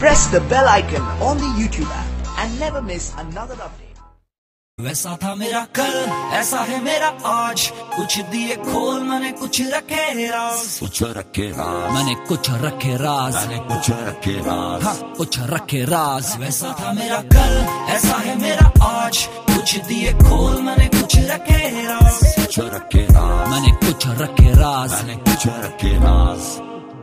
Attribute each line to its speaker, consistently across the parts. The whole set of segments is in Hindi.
Speaker 1: press the bell icon on the YouTube app and never miss another update.
Speaker 2: वैसा था मेरा कल, ऐसा है मेरा आज। कुछ दिए खोल, मैंने कुछ रखे राज।
Speaker 3: कुछ रखे राज,
Speaker 2: मैंने कुछ रखे राज।
Speaker 3: मैंने कुछ रखे राज,
Speaker 2: हाँ, कुछ रखे राज। वैसा था मेरा कल, ऐसा है मेरा आज। कुछ दिए खोल, मैंने कुछ रखे राज।
Speaker 3: कुछ रखे राज,
Speaker 2: मैंने कुछ रखे राज।
Speaker 3: मैंने कुछ रखे राज।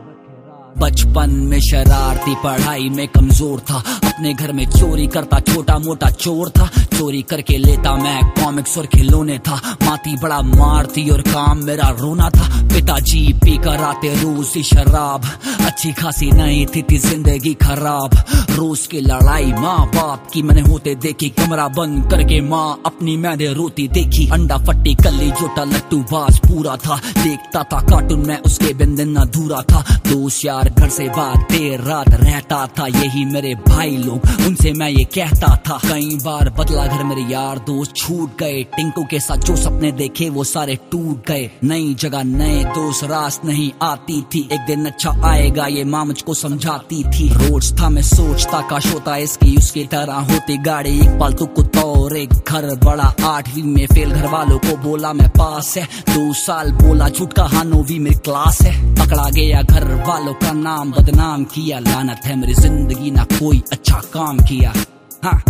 Speaker 2: बचपन में शरारती, पढ़ाई में कमजोर था। अपने घर में चोरी करता, छोटा मोटा चोर था। चोरी करके लेता मैं कॉमिक्स और खिलौने था। माती बड़ा मारती और काम मेरा रोना था। पिताजी पी कर आते रोज ही शराब। अच्छी खासी नहीं थी जिंदगी खराब। रोज की लड़ाई माँ बाप की मैंने होते देखी। कमरा बंद करके माँ अपनी मैंने रोती देखी। अंडा फट्टी कल्ली जोटा लट्टू बाज पूरा था। देखता था कार्टून में उसके बिन दिन अधूरा था। दोस्त यार घर से बात देर रात रहता था। यही मेरे भाई लोग, उनसे मैं ये कहता था। कई बार बदला घर मेरे यार दोस्त छूट गए। टिंकू के साथ जो सपने देखे वो सारे टूट गए। नई जगह नए दोस्त, रास नहीं आती थी। एक दिन अच्छा आएगा ये माँ मुझको समझाती थी। रोज था मैं सोचता काश होता इसकी उसकी तरह होती गाड़ी। एक पालतू कुत्ता और एक घर बड़ा। 8वीं में फेल, घर वालों को बोला मैं पास है। 2 साल बोला झूठ कहा 9वीं मेरी क्लास है। पकड़ा गया घर वालों का नाम बदनाम किया। लानत है मेरी जिंदगी, ना कोई अच्छा काम किया। हाँ,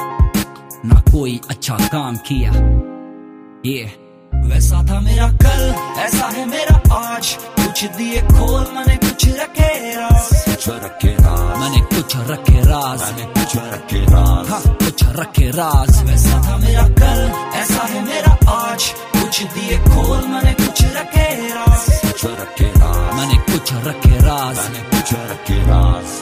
Speaker 2: ना कोई अच्छा काम किया। ये वैसा था मेरा कल, ऐसा है मेरा आज। कुछ दिए खोल, मैंने कुछ रखे राज।
Speaker 3: कुछ रखे राज,
Speaker 2: मैंने कुछ रखे राज।
Speaker 3: मैंने कुछ रखे राज।
Speaker 2: हाँ, कुछ रखे राज। वैसा था मेरा कल, ऐसा है मेरा आज। कुछ दिए खोल, मैंने कुछ रखे राज।
Speaker 3: कुछ रखे राज,
Speaker 2: मैंने कुछ रखे राज।
Speaker 3: मैंने कुछ रखे राज।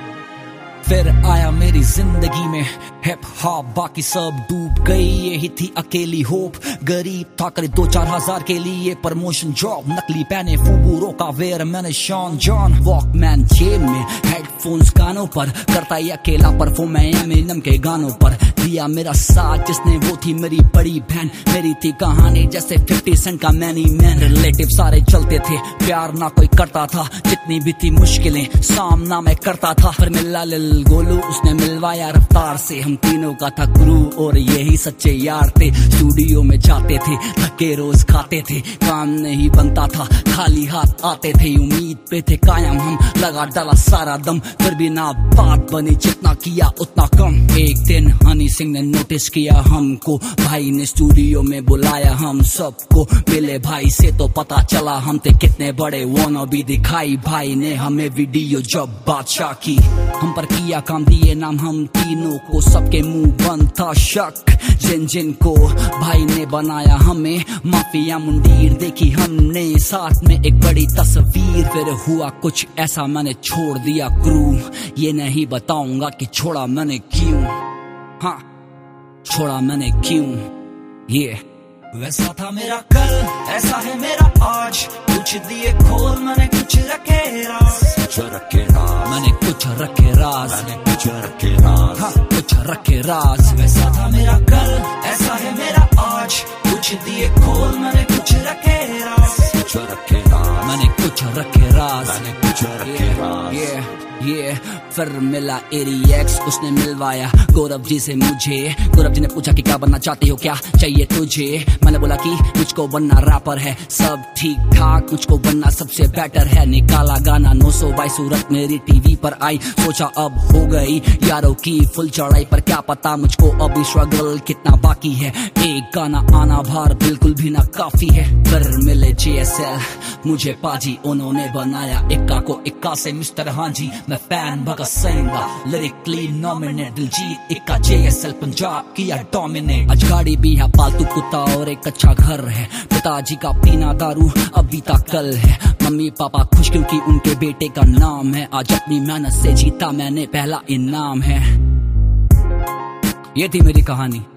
Speaker 2: फिर आया मेरी जिंदगी में हिप हॉप, बाकी सब डूब गई। यही थी अकेली होप। गरीब था करे 2-4 हजार के लिए प्रमोशन जॉब। नकली पहने फूबूरों का वेयर मैंने शॉन जॉन। वॉकमैन जेब में, हेडफोन्स कानों पर। करता ही अकेला परफॉर्म मैं एमिनेम के गानों पर। दिया मेरा साथ जिसने, वो थी मेरी बड़ी बहन। मेरी थी कहानी जैसे 50 सेंट का मैनी मैन। रिलेटिव सारे चलते थे, प्यार ना कोई करता था। जितनी भी थी मुश्किलें सामना मैं करता था। फिर मिला लिल गोलू, उसने मिलवाया रफ्तार से। हम तीनों का था क्रू और यही सच्चे यार थे। स्टूडियो में जाते थे, धक्के रोज खाते थे। काम नहीं बनता था, खाली हाथ आते थे। उम्मीद पे थे कायम हम, लगा डाला सारा दम। फिर भी ना बात बनी, जितना किया उतना कम। एक दिन हनी सिंह ने नोटिस किया हमको। भाई ने स्टूडियो में बुलाया हम सबको। मिले भाई से तो पता चला हम थे कितने बड़े। वाना भी दिखाई भाई ने हमें वीडियो जब बादशाह की। हम पर किया काम, दिए नाम हम तीनों को। सबके मुंह बंद था शक, जिन जिन को भाई ने बनाया हमें माफिया मुंडीर देखी हमने। साथ में एक बड़ी तस्वीर। फिर हुआ कुछ ऐसा, मैंने छोड़ दिया क्रू। ये नहीं बताऊंगा कि छोड़ा मैंने क्यों। हाँ, छोड़ा मैंने क्यों। ये वैसा था मेरा कल, ऐसा है मेरा आज। कुछ दिए खोल, मैंने कुछ रखे राज।
Speaker 3: कुछ रखे राज,
Speaker 2: मैंने कुछ रखे राज।
Speaker 3: मैंने कुछ रखे राज।
Speaker 2: हाँ, कुछ रखे राज। वैसा था मेरा कल, ऐसा है मेरा आज। कुछ दिए खोल, मैंने कुछ रखे राज।
Speaker 3: कुछ रखे राज,
Speaker 2: मैंने कुछ रखे राज।
Speaker 3: मैंने कुछ रखे राज।
Speaker 2: ये फिर मिला एरिएक्स, उसने मिलवाया गौरव जी से मुझे। गौरव जी ने पूछा कि क्या बनना चाहते हो, क्या चाहिए तुझे। मैंने बोला कि मुझको बनना रैपर है, सब ठीक ठाक। मुझको बनना सबसे बेटर है। निकाला गाना 900 बाई सूरत मेरी टीवी पर आई। सोचा अब हो गई यारों की फुल चढ़ाई। पर क्या पता मुझको अभी स्ट्रगल कितना बाकी है। एक गाना आना भार बिल्कुल भी ना काफी है। फिर मिले JSL, मुझे पाजी उन्होंने बनाया। इक्का को इक्का से मिस्टर हांजी। मैं फैन भगत सिंह का, लिरिकली नॉमिनेट। दिलजीत इक्का, JSL पंजाब किया डोमिनेट। आज गाड़ी भी है, पालतू कुत्ता और एक अच्छा घर है। पिताजी का पीना दारू अभी तक कल है। मम्मी पापा खुश क्योंकि उनके बेटे का नाम है। आज अपनी मेहनत से जीता मैंने पहला इनाम है। ये थी मेरी कहानी।